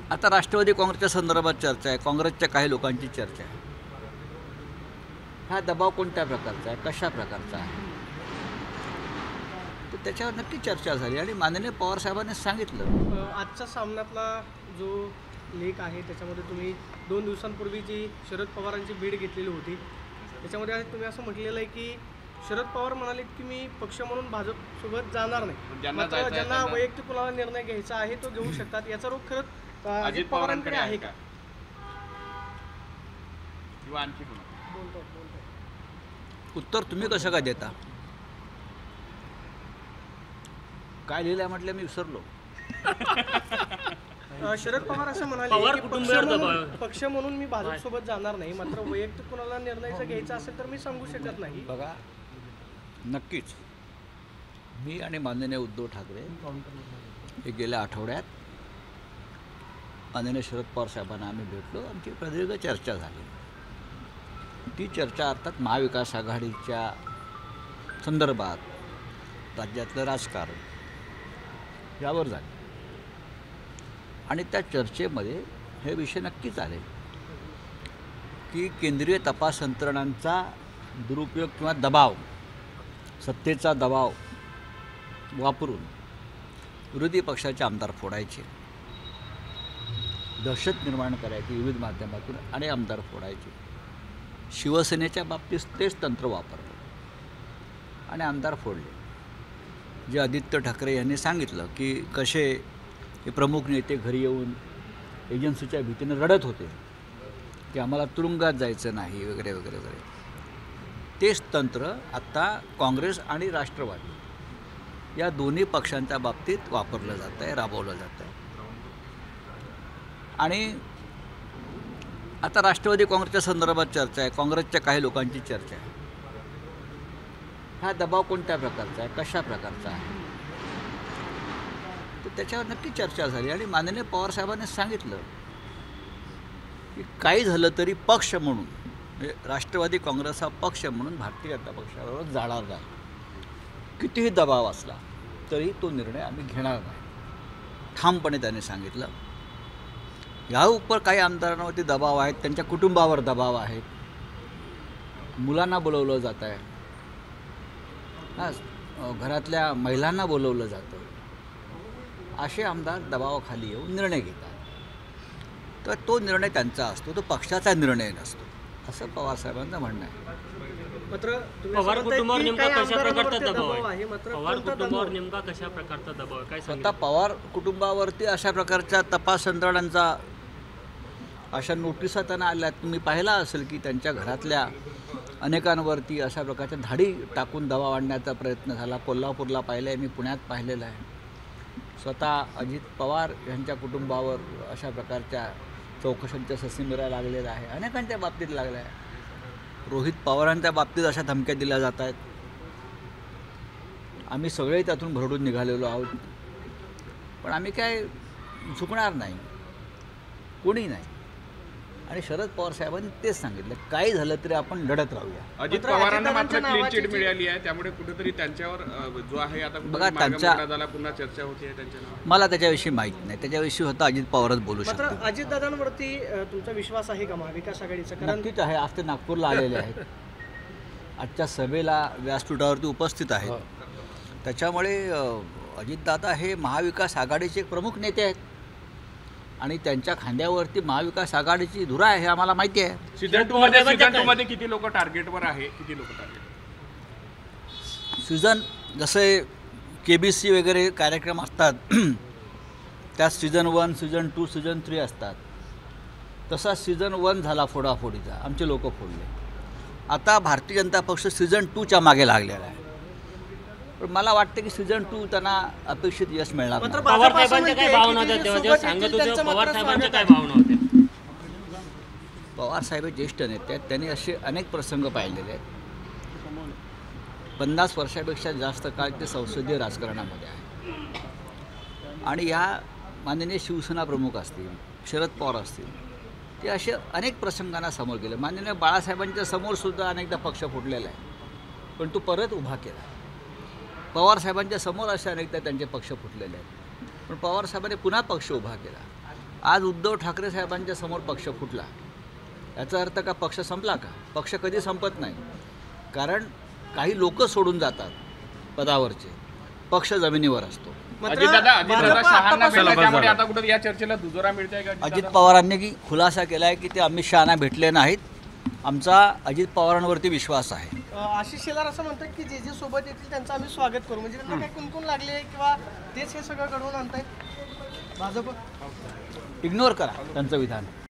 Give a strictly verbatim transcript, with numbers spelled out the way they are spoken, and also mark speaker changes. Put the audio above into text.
Speaker 1: आता राष्ट्रवादी काँग्रेसच्या संदर्भात चर्चा आहे, काँग्रेसच्या काही लोकांची चर्चा आहे. हा दबाव कोणत्या प्रकारचा आहे, कशा प्रकारचा आहे, तर त्याच्यावर नक्की चर्चा झाली आणि माननीय पवारसाहेबांनी सांगितलं.
Speaker 2: अ, आजच्या सामन्यातला जो लेख आहे त्याच्यामध्ये तुम्ही दोन दिवसांपूर्वी जी शरद पवारांची भेट घेतलेली होती त्याच्यामध्ये तुम्ही असं म्हटलेलं आहे की शरद पवार म्हणाले की मी पक्ष म्हणून भाजपसोबत जाणार नाही, मात्र ज्यांना वैयक्तिक कुणाला निर्णय घ्यायचा आहे तो घेऊ शकतात. याचा रोख खरंच अ, अजित पवारांकडे आहे का?
Speaker 3: किंवा आणखी
Speaker 2: बोलतो बोलतो
Speaker 1: उत्तर तुम्ही कसं काय देता? काय लिहिलंय म्हटलं मी विसरलो.
Speaker 2: अ, शरद पवार असं म्हणाले की पक्ष म्हणून पक्ष म्हणून मी भाजपसोबत जाणार नाही, मात्र वैयक्तिक कुणाला निर्णय घ्यायचा असेल तर मी सांगू शकत नाही.
Speaker 1: बघा, नक्कीच मी आणि माननीय उद्धव ठाकरे हे गेल्या आठवड्यात माननीय शरद पवार साहेबांना आम्ही भेटलो. आमची प्रदीर्घ चर्चा झाली. ती चर्चा अर्थात महाविकास आघाडीच्या संदर्भात, राज्यातलं राजकारण यावर झाली आणि त्या चर्चेमध्ये हे विषय नक्कीच आले की केंद्रीय तपास यंत्रणांचा दुरुपयोग किंवा दबाव, सत्तेचा दबाव वापरून विरोधी पक्षाचे आमदार फोडायचे, दहशत निर्माण करायची विविध माध्यमातून आणि आमदार फोडायचे. शिवसेनेच्या बाबतीत तेच तंत्र वापरलं आणि आमदार फोडले. जे आदित्य ठाकरे यांनी सांगितलं की कसे हे प्रमुख नेते घरी येऊन एजन्सीच्या भीतीनं रडत होते की आम्हाला तुरुंगात जायचं नाही वगैरे वगैरे वगैरे, तेच तंत्र आत्ता काँग्रेस आणि राष्ट्रवादी या दोन्ही पक्षांच्या बाबतीत वापरलं जातं आहे, राबवलं जातं आहे. आणि आता राष्ट्रवादी काँग्रेसच्या संदर्भात चर्चा आहे, काँग्रेसच्या काही लोकांची चर्चा आहे. हा दबाव कोणत्या प्रकारचा आहे, कशा प्रकारचा आहे, तर त्याच्यावर नक्की चर्चा झाली आणि माननीय पवारसाहेबांनी सांगितलं की काही झालं तरी पक्ष म्हणून, म्हणजे राष्ट्रवादी काँग्रेस हा पक्ष म्हणून भारतीय जनता पक्षाबरोबर जाणार नाही. कितीही दबाव असला तरी तो निर्णय आम्ही घेणार नाही, ठामपणे त्यांनी सांगितलं. या उपर काही आमदारांवरती दबाव आहेत, त्यांच्या कुटुंबावर दबाव आहेत, मुलांना बोलवलं जातं आहे, हां घरातल्या महिलांना बोलवलं जातं. असे आमदार दबावाखाली येऊन निर्णय घेतात. तर तो निर्णय त्यांचा असतो, तो पक्षाचा निर्णय नसतो, असं पवारसाहेबांचं म्हणणं आहे.
Speaker 2: मात्र
Speaker 4: पवार कुटुंबावर नेमका कशा प्रकारचा दबाव आहे? पवार कुटुंबावर नेमका कशा प्रकारचा दबाव आहे काय
Speaker 1: स्वतः पवार कुटुंबावरती अशा प्रकारच्या तपास यंत्रणांचा अशा नोटिसा त्यांना आल्या. तुम्ही पाहिला असेल की त्यांच्या घरातल्या अनेकांवरती अशा प्रकारच्या धाडी टाकून दबाव आणण्याचा प्रयत्न झाला. कोल्हापूरला पाहिलं आहे, मी पुण्यात पाहिलेलं आहे. स्वतः अजित पवार यांच्या कुटुंबावर अशा प्रकारच्या चौकशांच्या ससीमिरा लागलेल्या आहे, अनेकांच्या बाबतीत लागल्या आहे. रोहित पवारांच्या बाबतीत अशा धमक्या दिल्या जात आहेत. आम्ही सगळे त्यातून भरडून निघालेलो आहोत, पण आम्ही काय झुकणार नाही, कोणी नाही. आणि शरद पवार साहेबांनी तेच सांगितलं, काही झालं तरी आपण लढत राहूया.
Speaker 3: अजित पवारांना मात्र क्लीन चिट मिळाली आहे, त्यामुळे कुठेतरी त्यांच्यावर जो आहे आता
Speaker 1: बघा त्यांच्या
Speaker 3: पुन्हा चर्चा होती आहे त्यांच्या नावावर.
Speaker 1: मला त्याच्याविषयी माहीत नाही, त्याच्याविषयी होतं अजित पवारच बोलू
Speaker 2: मात्र
Speaker 1: शकतो.
Speaker 2: अजितदादांवरती तुमचा विश्वास आहे का महाविकास आघाडीचा? कारण
Speaker 1: नक्कीच आहे. आज ते नागपूरला आलेले आहेत, आजच्या सभेला व्यासपीठावरती उपस्थित आहेत. त्याच्यामुळे अजितदादा हे महाविकास आघाडीचे एक प्रमुख नेते आहेत आणि त्यांच्या खांद्यावरती महाविकास आघाडीची धुरा आहे हे आम्हाला माहिती आहे.
Speaker 3: सीझन टू मध्ये सीझन टू मध्ये किती लोक टार्गेटवर आहे, किती लोक टार्गेट?
Speaker 1: सीझन जसे के बी सी वगैरे कार्यक्रम असतात त्यात season one, season two, season three असतात. तसा सीझन वन झाला फोडाफोडीचा, आमचे लोक फोडले. आता भारतीय जनता पक्ष सीझन टूच्या मागे लागलेला आहे, पण मला वाटतं की सीझन टू त्यांना अपेक्षित यश मिळणार नाही.
Speaker 4: पवार साहेबांच्या काय भावना होत्या तेव्हा जेव्हा सांगत होते, पवार साहेबांच्या काय भावना होत्या?
Speaker 1: पवार साहेब हे ज्येष्ठ नेते आहेत, त्यांनी असे अनेक प्रसंग पाहिलेले आहेत. पन्नास वर्षापेक्षा जास्त काळ ते संसदीय राजकारणामध्ये आहे आणि या माननीय शिवसेना प्रमुख असतील, शरद पवार असतील, ते असे अनेक प्रसंगांना समोर गेले. माननीय बाळासाहेबांच्या समोरसुद्धा अनेकदा पक्ष फुटलेला आहे, पण तो परत उभा केला. पवारसाहेबांच्या समोर असे अनेकदा त्यांचे पक्ष फुटलेले आहेत, पण पवारसाहेबांनी पुन्हा पक्ष उभा केला. आज उद्धव ठाकरे साहेबांच्या समोर पक्ष फुटला, याचा अर्थ का पक्ष संपला का? पक्ष कधी संपत नाही, कारण काही लोक सोडून जातात पदावरचे, पक्ष जमिनीवर असतो.
Speaker 3: अजितदादा अजितदादा
Speaker 2: भाजप
Speaker 3: शहांना
Speaker 2: आतापासून-
Speaker 3: भेटले, त्यामुळे आता कुठे या चर्चेला दुजोरा मिळतोय का
Speaker 1: अजित
Speaker 3: अजितदादा?
Speaker 1: पवारांनी की खुलासा केला आहे की ते अमित शहाना भेटले नाहीत. आमचा अजित पवारांवरती विश्वास आहे.
Speaker 2: अ, आशिष शेलार असं म्हणतात की जे जे सोबत येतील त्यांचं आम्ही स्वागत करू, म्हणजे त्यांना काही कुणकुण लागली आहे किंवा तेच हे सगळं घडवून आणतायत भाजप?
Speaker 1: इग्नोर करा त्यांचं विधान.